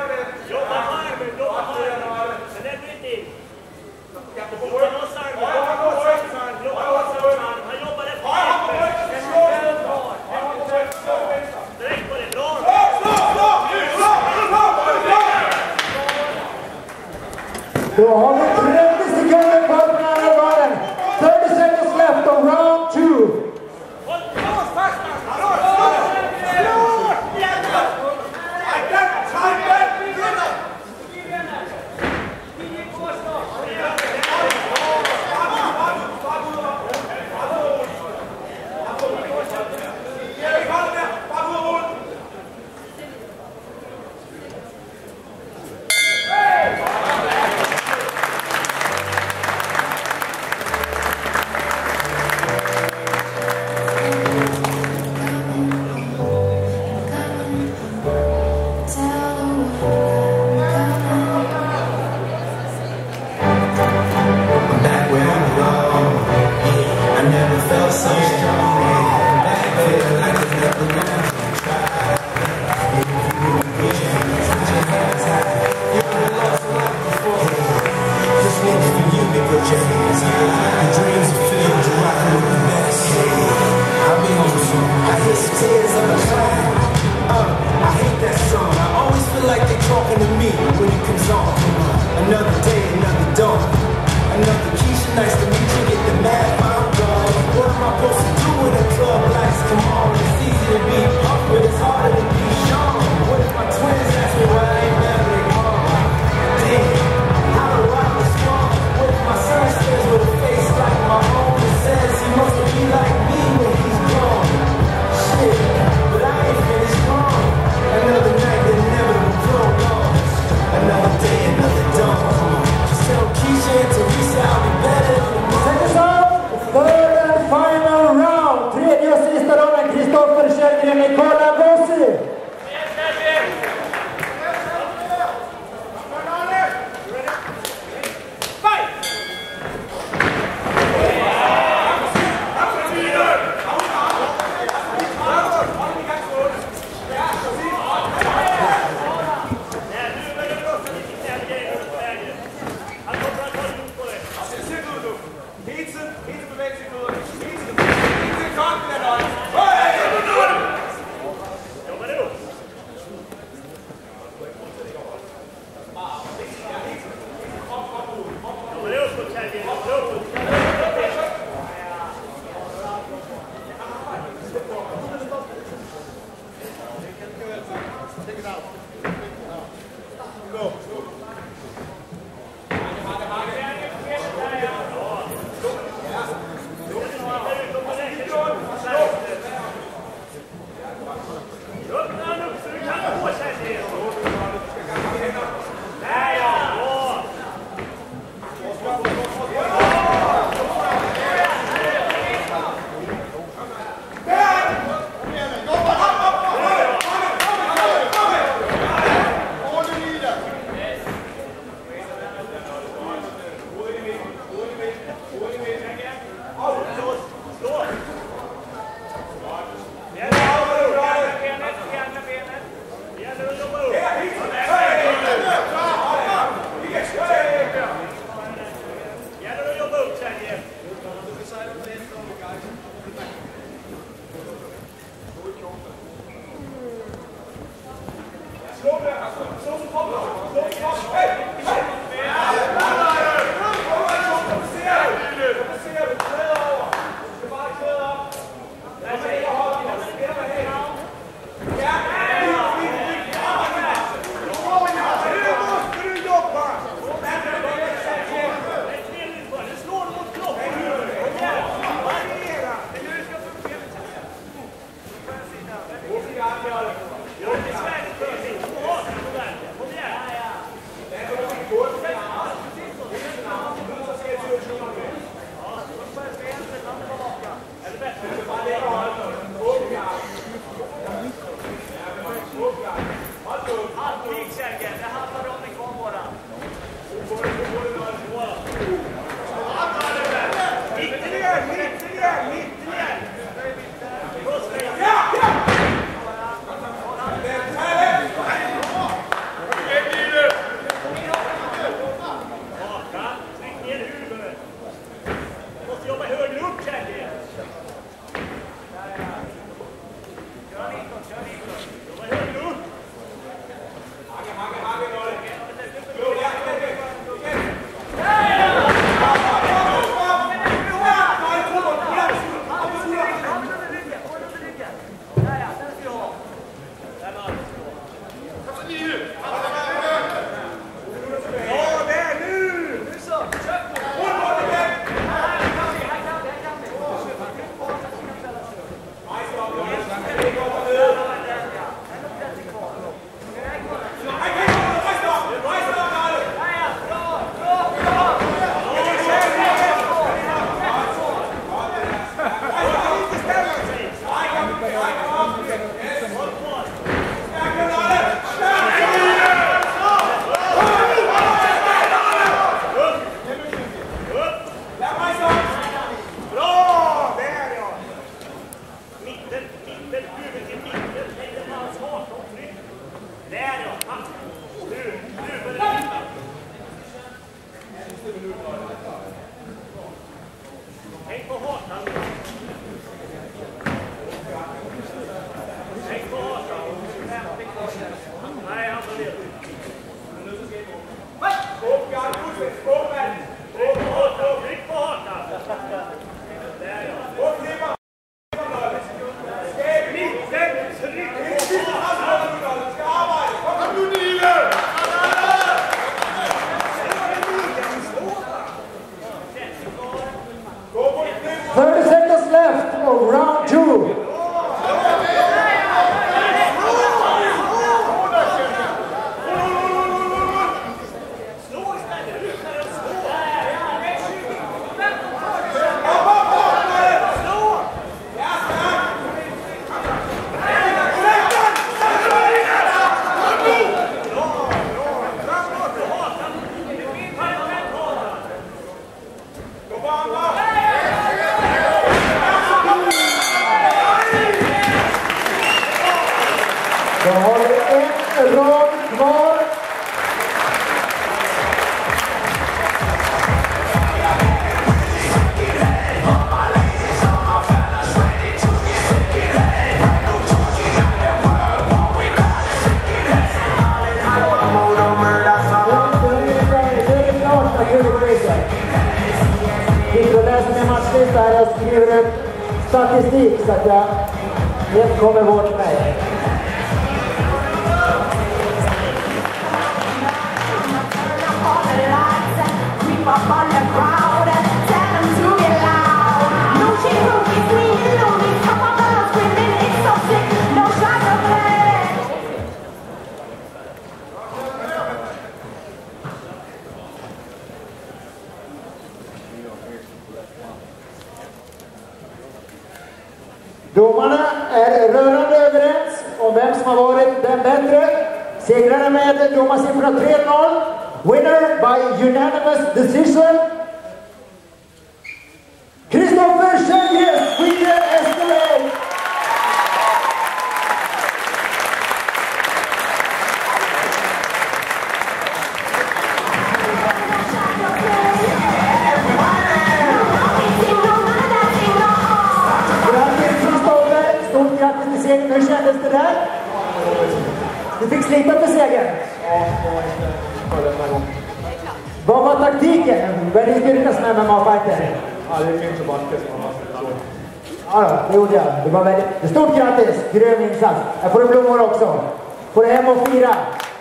Då har vi 30 sekunder kvar på den andra banan. 30 seconds left of round 2. skriver upp statistik så att jag helt kommer bort mig. Domarna är rörande överens om vem som har varit den bättre. Segrarna med domarsiffrorna 3-0. Winner by unanimous decision. Kristoffer Källgren, Sweden Escalade. Hur kändes det där? Du fick slita för segern. Vad var taktiken? Vad är din styrka som MMA-fighter? Ja, det finns ju bara det som man måste. Ja, det gjorde jag. Det var väldigt stort grattis. Grön insats. Jag får en blommor också. Får hem och fira.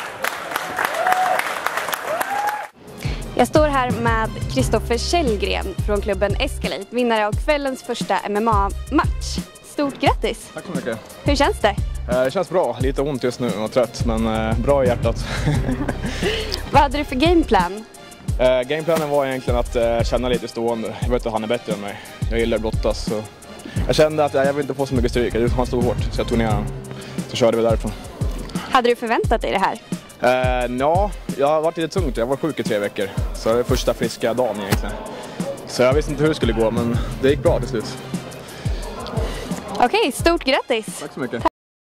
Jag står här med Kristoffer Källgren från klubben Escalade, vinnare av kvällens första MMA-match. Stort grattis! Tack så mycket. Hur känns det? Det känns bra. Lite ont just nu och trött, men bra i hjärtat. Vad hade du för gameplan? Gameplanen var egentligen att känna lite stående. Jag vet att han är bättre än mig. Jag gillar brottas. Så jag kände att jag vill inte få så mycket stryk. Han stod hårt, så jag tog ner honom. Så körde vi därifrån. Hade du förväntat dig det här? Ja, jag har varit lite tungt. Jag var sjuk i 3 veckor. Så det är första friska dagen egentligen. Så jag visste inte hur det skulle gå, men det gick bra till slut. Okej, stort grattis! Tack så mycket.